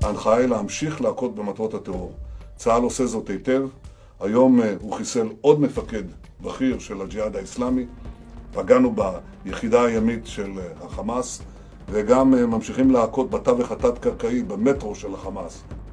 ההנחיה היא להמשיך להכות במטרות הטרור. צה"ל עושה זאת היטב. היום הוא חיסל עוד מפקד בכיר של הג'יהאד האסלאמי. פגענו ביחידה הימית של החמאס, וגם ממשיכים להכות בתווך התת-קרקעי במטרו של החמאס.